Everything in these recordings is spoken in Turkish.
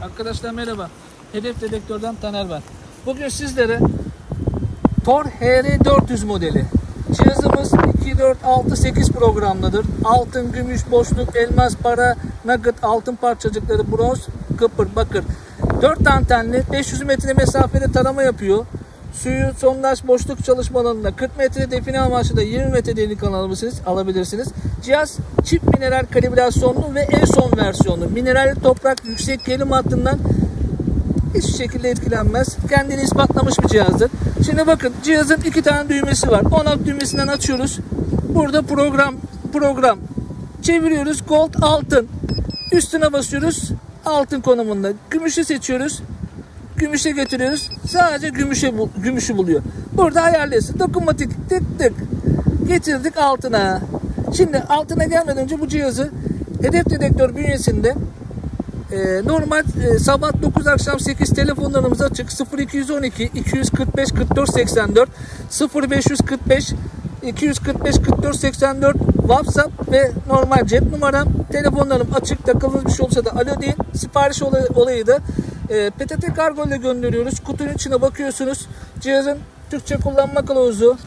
Arkadaşlar merhaba. Hedef Dedektör'den Taner ben. Bugün sizlere Tor HR400 modeli. Cihazımız 2, 4, 6, 8 programlıdır. Altın, gümüş, boşluk, elmas, para, nugget, altın parçacıkları, bronz, kıpır, bakır. 4 antenli 500 metre mesafede tarama yapıyor. Suyu, sondaj, boşluk çalışmalarında 40 metre, define amaçlı da 20 metre derinlik alabilirsiniz. Cihaz çift mineral kalibrasyonlu ve en son versiyonu. Mineral toprak yüksek gerilim hattından hiçbir şekilde etkilenmez. Kendini ispatlamış bir cihazdır. Şimdi bakın, cihazın 2 tane düğmesi var. On-off düğmesinden açıyoruz. Burada program. Çeviriyoruz. Gold, altın. Üstüne basıyoruz. Altın konumunda. Gümüşü seçiyoruz. Gümüşe getiriyoruz. Sadece gümüşü buluyor. Burada ayarlıyorsun. Dokunmatik tık tık. Getirdik altına. Şimdi altına gelmeden önce bu cihazı Hedef Dedektör bünyesinde normal sabah 9 akşam 8 telefonlarımız açık. 0212 245 44 84 0545 245 44 84 WhatsApp ve normal cep numaram. Telefonlarım açık. Takıldığınız bir şey olursa da alo deyin. Sipariş olayı da PTT kargo ile gönderiyoruz. Kutunun içine bakıyorsunuz. Cihazın Türkçe kullanma kılavuzu,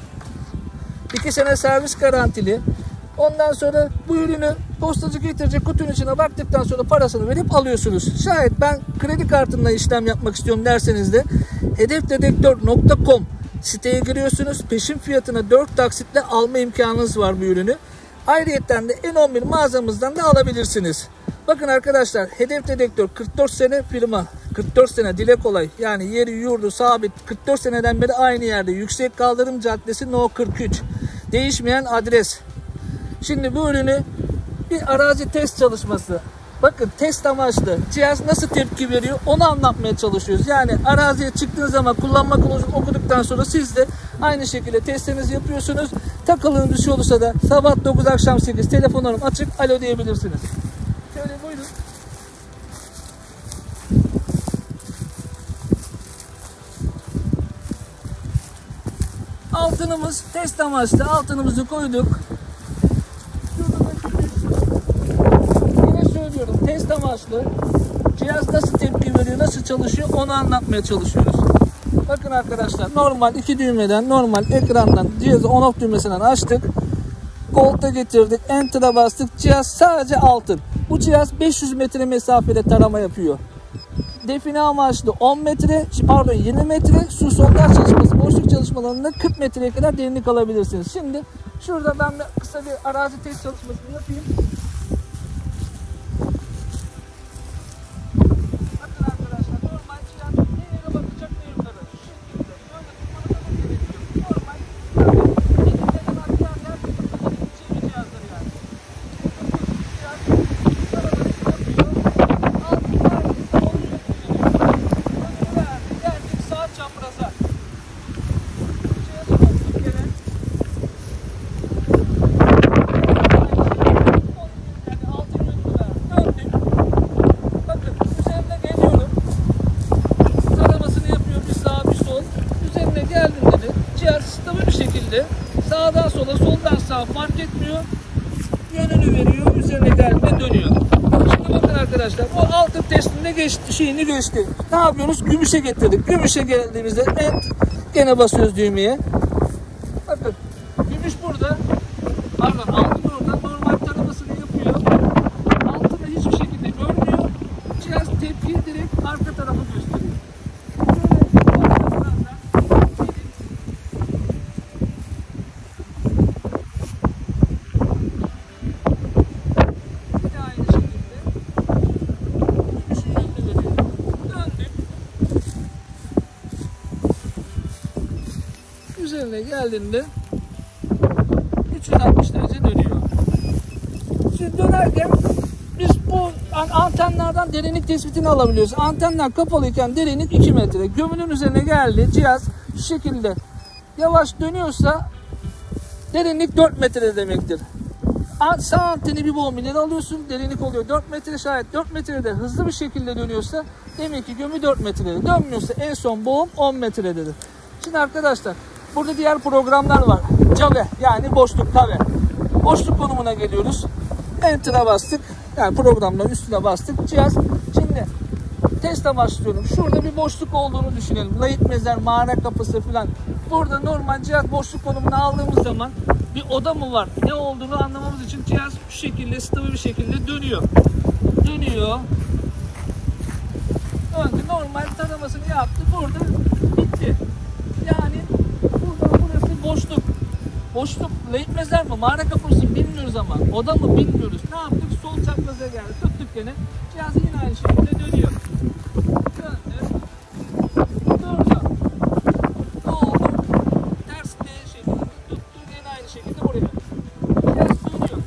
2 sene servis garantili. Ondan sonra bu ürünü postacı getirecek, kutunun içine baktıktan sonra parasını verip alıyorsunuz. Şayet ben kredi kartımla işlem yapmak istiyorum derseniz de hedefdedektör.com siteye giriyorsunuz. Peşin fiyatına 4 taksitle alma imkanınız var bu ürünü. Ayrıyeten de N11 mağazamızdan da alabilirsiniz. Bakın arkadaşlar, Hedef Dedektör 44 sene firma. 44 sene dile kolay. Yani yeri yurdu sabit. 44 seneden beri aynı yerde. Yüksek Kaldırım Caddesi No 43. Değişmeyen adres. Şimdi bu ürünü bir arazi test çalışması. Bakın, test amaçlı. Cihaz nasıl tepki veriyor onu anlatmaya çalışıyoruz. Yani araziye çıktığınız zaman kullanma kılavuzunu okuduktan sonra siz de aynı şekilde testlerinizi yapıyorsunuz. Takıldığınız bir şey olursa da sabah 9 akşam 8 telefonlarım açık, alo diyebilirsiniz. Şöyle buyurun. Altınımız test amaçlı. Altınımızı koyduk. Yine söylüyorum, test amaçlı. Cihaz nasıl tepki veriyor, nasıl çalışıyor onu anlatmaya çalışıyoruz. Bakın arkadaşlar, normal 2 düğmeden, normal ekrandan cihazı on-off düğmesinden açtık. Gold'a getirdik. Enter'a bastık. Cihaz sadece altın. Bu cihaz 500 metre mesafede tarama yapıyor. Define amaçlı 20 metre, su sondaj çalışması, boşluk çalışmalarında 40 metreye kadar derinlik alabilirsiniz. Şimdi şurada ben kısa bir arazi test çalışmasını yapayım. Bakın arkadaşlar, normal cihaz ne yere bakacak ne yukarı. Şu şekilde böyle tutmanıza da gerek yok. Normal elimde bak yerler yapabileceği bir cihazdır yani. Sağdan sola, soldan sağa fark etmiyor. Yönünü veriyor, üzerine geldiğinde dönüyor. Şimdi bakın arkadaşlar, bu altın testinde geçti. Ne yapıyoruz? Gümüşe getirdik. Gümüşe geldiğimizde gene basıyoruz düğmeye. Bakın, gümüş burada. Pardon, altın orada. Normal taramasını yapıyor. Altını hiçbir şekilde görmüyor. Cihaz tepkiyi direkt arka tarafa gösteriyor. Üzerine geldiğinde 360 derece dönüyor. Şimdi dönerken biz bu antenlerden derinlik tespitini alabiliyoruz. Antenler kapalıyken derinlik 2 metre. Gömünün üzerine geldi. Cihaz şu şekilde yavaş dönüyorsa derinlik 4 metre demektir. Sağ anteni bir bol ileri alıyorsun, derinlik oluyor 4 metre. Şayet 4 metrede hızlı bir şekilde dönüyorsa demek ki gömü 4 metrede. Dönmüyorsa en son boğum 10 metrededir. Şimdi arkadaşlar, burada diğer programlar var. Cave, yani boşluk, kave. Boşluk konumuna geliyoruz. Enter'a bastık. Yani programların üstüne bastık. Cihaz şimdi test amaçlıyorum. Şurada bir boşluk olduğunu düşünelim. Layık mezar, mağara kapısı falan. Burada normal cihaz boşluk konumunu aldığımız zaman bir oda mı var? Ne olduğunu anlamamız için cihaz şu şekilde stabil bir şekilde dönüyor. Dönüyor. Önce normal taramasını yaptı. Burada bitti. Yani burada burası boşluk. Boşluk layık mezar mı? Mağara kapısı mı? Bilmiyoruz ama. Oda mı? Bilmiyoruz. Ne yaptık? Sol çapraza geldi. Tuttuk gene. Cihaz yine aynı şekilde dönüyor. Döndü. Durdu. Oldu. Ters D şeklinde tuttu. Yine aynı şekilde buraya. Cihaz dönüyor.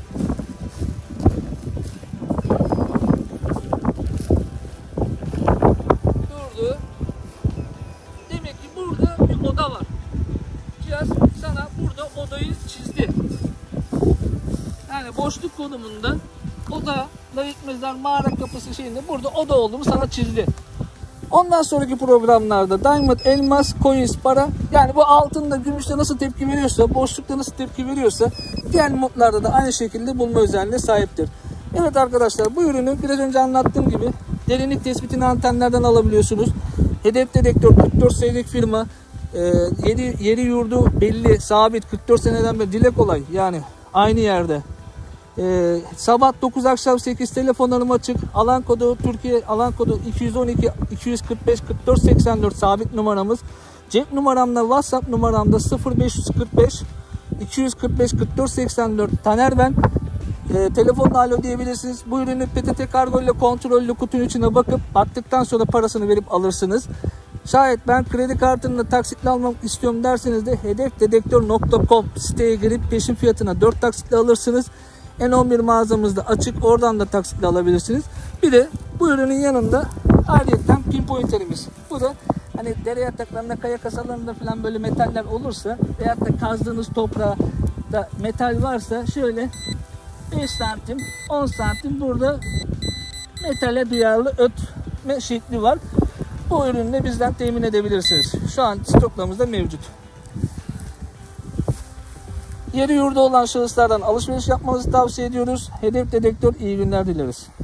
Durdu. Demek ki burada bir oda var. Cihaz sana burada odayı çizdi. Yani boşluk konumunda oda, layık mezar, mağara kapısı şeyinde burada oda olduğunu sana çizdi. Ondan sonraki programlarda diamond, elmas, coins, para, yani bu altında, gümüşte nasıl tepki veriyorsa, boşlukta nasıl tepki veriyorsa diğer modlarda da aynı şekilde bulma özelliğine sahiptir. Evet arkadaşlar, bu ürünü biraz önce anlattığım gibi derinlik tespitini antenlerden alabiliyorsunuz. Hedef dedektör 44 senelik firma, yeri yurdu belli, sabit, 44 seneden beri dile kolay, yani aynı yerde. Sabah 9 akşam 8 telefonlarım açık. Alan kodu Türkiye, alan kodu 212 245 44 84 sabit numaramız. Cep numaramda, WhatsApp numaramda 0545 245 44 84 Taner ben. Telefonla alo diyebilirsiniz. Bu ürünü PTT kargo ile kontrollü kutunun içine baktıktan sonra parasını verip alırsınız. Şayet ben kredi kartını taksitle almak istiyorum derseniz de hedefdedektör.com siteye girip peşin fiyatına 4 taksitle alırsınız. N11 mağazamızda açık, oradan da taksitle alabilirsiniz. Bir de bu ürünün yanında ayrıyeten pinpointerimiz. Bu da hani dere yataklarında, kaya kasalarında falan böyle metaller olursa veyahut da kazdığınız toprağa da metal varsa şöyle 5 santim 10 santim burada metale duyarlı ötme şekli var. Bu ürünü de bizden temin edebilirsiniz. Şu an stoklarımızda mevcut. Yeri yurdu olan şahıslardan alışveriş yapmanızı tavsiye ediyoruz. Hedef dedektör, iyi günler dileriz.